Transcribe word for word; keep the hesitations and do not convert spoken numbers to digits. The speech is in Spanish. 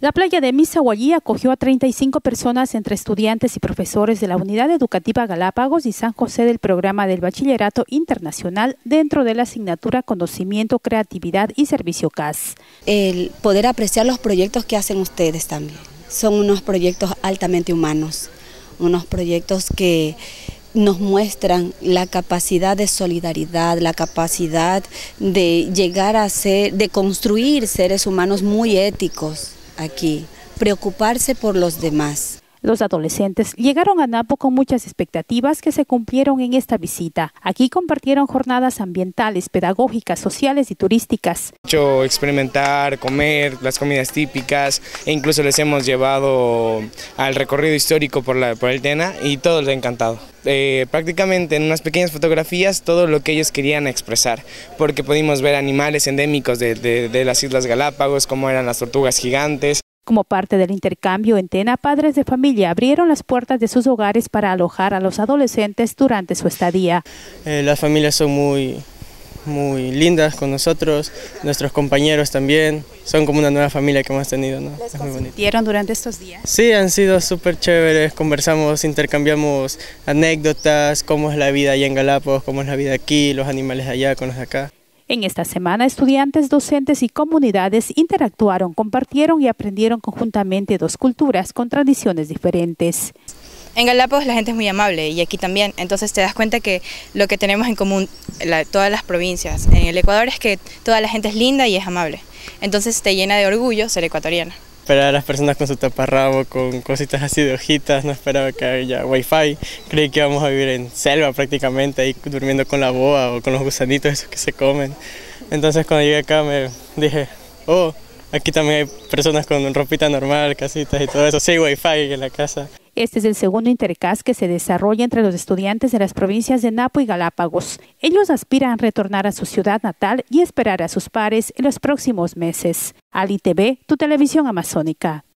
La playa de Misahuallí acogió a treinta y cinco personas entre estudiantes y profesores de la Unidad Educativa Galápagos y San José del programa del Bachillerato Internacional dentro de la asignatura Conocimiento, Creatividad y Servicio C A S. El poder apreciar los proyectos que hacen ustedes también. Son unos proyectos altamente humanos, unos proyectos que nos muestran la capacidad de solidaridad, la capacidad de llegar a ser, de construir seres humanos muy éticos. Aquí, preocuparse por los demás. Los adolescentes llegaron a Napo con muchas expectativas que se cumplieron en esta visita. Aquí compartieron jornadas ambientales, pedagógicas, sociales y turísticas. Hecho experimentar, comer las comidas típicas e incluso les hemos llevado al recorrido histórico por, la, por el Tena y todo les ha encantado. Eh, prácticamente en unas pequeñas fotografías todo lo que ellos querían expresar, porque pudimos ver animales endémicos de, de, de las Islas Galápagos, como eran las tortugas gigantes. Como parte del intercambio en Tena, padres de familia abrieron las puertas de sus hogares para alojar a los adolescentes durante su estadía. Eh, las familias son muy, muy lindas con nosotros, nuestros compañeros también, son como una nueva familia que hemos tenido, ¿no? ¿Les consintieron durante estos días? Sí, han sido súper chéveres, conversamos, intercambiamos anécdotas, cómo es la vida allá en Galápagos, cómo es la vida aquí, los animales allá con los de acá. En esta semana, estudiantes, docentes y comunidades interactuaron, compartieron y aprendieron conjuntamente dos culturas con tradiciones diferentes. En Galápagos la gente es muy amable y aquí también, entonces te das cuenta que lo que tenemos en común la, todas las provincias en el Ecuador es que toda la gente es linda y es amable, entonces te llena de orgullo ser ecuatoriana. Esperar a las personas con su taparrabo, con cositas así de hojitas, no esperaba que haya wifi, creí que íbamos a vivir en selva prácticamente, ahí durmiendo con la boa o con los gusanitos esos que se comen. Entonces cuando llegué acá me dije, oh, aquí también hay personas con ropita normal, casitas y todo eso, sí hay wifi en la casa. Este es el segundo Intercas que se desarrolla entre los estudiantes de las provincias de Napo y Galápagos. Ellos aspiran a retornar a su ciudad natal y esperar a sus pares en los próximos meses. Ali T V, tu televisión amazónica.